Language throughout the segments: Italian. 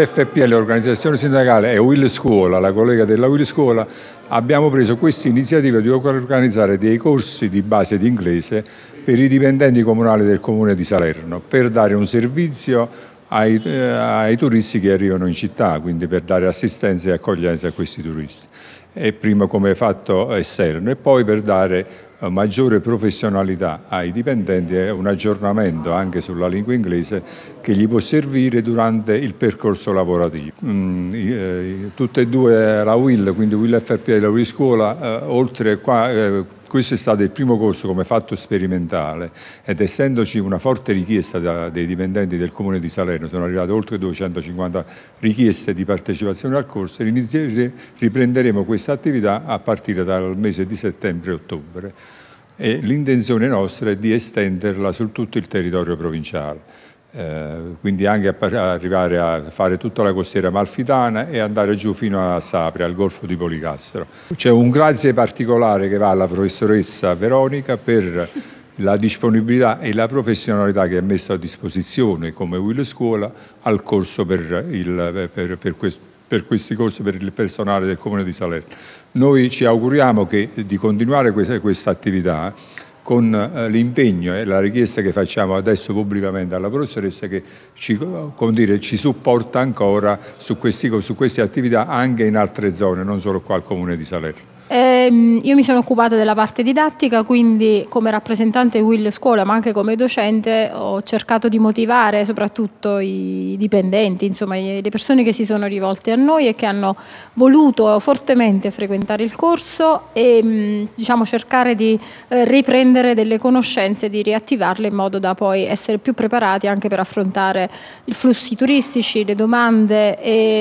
Will FPL, l'organizzazione sindacale, e Will Scuola, la collega della Will Scuola, abbiamo preso questa iniziativa di organizzare dei corsi di base di inglese per i dipendenti comunali del Comune di Salerno, per dare un servizio ai turisti che arrivano in città, quindi per dare assistenza e accoglienza a questi turisti. E prima come fatto esterno e poi per dare maggiore professionalità ai dipendenti e un aggiornamento anche sulla lingua inglese che gli può servire durante il percorso lavorativo. Tutte e due la Will, quindi Will FPL e la Will Scuola, oltre qua, questo è stato il primo corso come fatto sperimentale ed essendoci una forte richiesta dei dipendenti del Comune di Salerno, sono arrivate oltre 250 richieste di partecipazione al corso, riprenderemo questa attività a partire dal mese di settembre e ottobre e l'intenzione nostra è di estenderla su tutto il territorio provinciale. Quindi anche arrivare a fare tutta la costiera amalfitana e andare giù fino a Sapri, al Golfo di Policastro. C'è un grazie particolare che va alla professoressa Veronica per la disponibilità e la professionalità che ha messo a disposizione come Will Scuola al corso per questi corsi per il personale del Comune di Salerno. Noi ci auguriamo di continuare questa attività con l'impegno e la richiesta che facciamo adesso pubblicamente alla professoressa che ci supporta ancora su queste attività anche in altre zone, non solo qua al Comune di Salerno. Io mi sono occupata della parte didattica, quindi come rappresentante Will Scuola ma anche come docente ho cercato di motivare soprattutto i dipendenti, insomma le persone che si sono rivolte a noi e che hanno voluto fortemente frequentare il corso e diciamo cercare di riprendere delle conoscenze, di riattivarle in modo da poi essere più preparati anche per affrontare i flussi turistici, le domande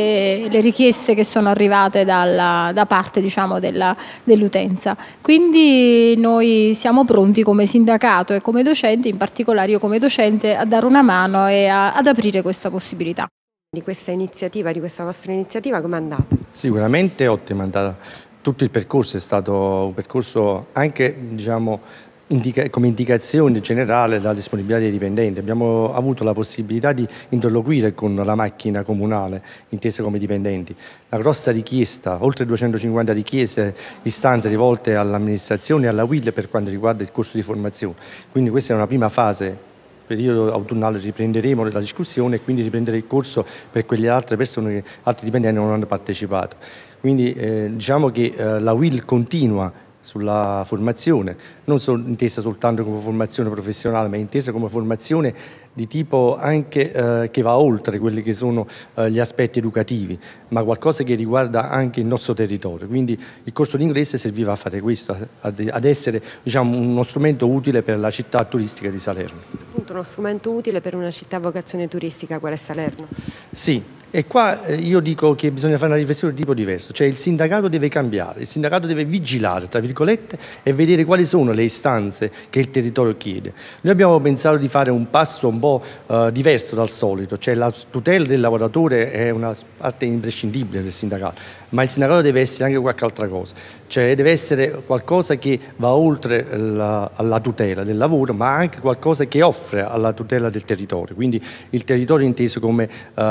e le richieste che sono arrivate da parte diciamo dell'utenza. Quindi noi siamo pronti come sindacato e come docenti, in particolare io come docente, a dare una mano e ad aprire questa possibilità. Di questa iniziativa, di questa vostra iniziativa, come è andata? Sicuramente ottima, è andata. Tutto il percorso è stato un percorso anche diciamo come indicazione generale della disponibilità dei dipendenti. Abbiamo avuto la possibilità di interloquire con la macchina comunale, intesa come dipendenti. La grossa richiesta, oltre 250 richieste, istanze rivolte all'amministrazione e alla Will per quanto riguarda il corso di formazione. Quindi questa è una prima fase. Periodo autunnale riprenderemo la discussione e quindi riprendere il corso per quelle altre persone, altri dipendenti non hanno partecipato. Quindi diciamo che la Will continua sulla formazione, non intesa soltanto come formazione professionale, ma intesa come formazione di tipo anche che va oltre quelli che sono gli aspetti educativi, ma qualcosa che riguarda anche il nostro territorio. Quindi il corso di inglese serviva a fare questo, ad essere diciamo, uno strumento utile per la città turistica di Salerno. Appunto uno strumento utile per una città a vocazione turistica quale è Salerno. Sì. E qua io dico che bisogna fare una riflessione di tipo diverso, cioè il sindacato deve cambiare, il sindacato deve vigilare, tra virgolette, e vedere quali sono le istanze che il territorio chiede. Noi abbiamo pensato di fare un passo un po' diverso dal solito, cioè la tutela del lavoratore è una parte imprescindibile del sindacato, ma il sindacato deve essere anche qualche altra cosa, cioè deve essere qualcosa che va oltre alla tutela del lavoro, ma anche qualcosa che offre alla tutela del territorio, quindi il territorio inteso come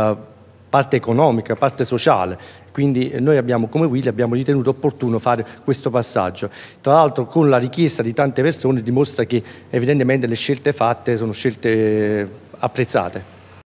parte economica, parte sociale, quindi noi come Will abbiamo ritenuto opportuno fare questo passaggio. Tra l'altro con la richiesta di tante persone dimostra che evidentemente le scelte fatte sono scelte apprezzate.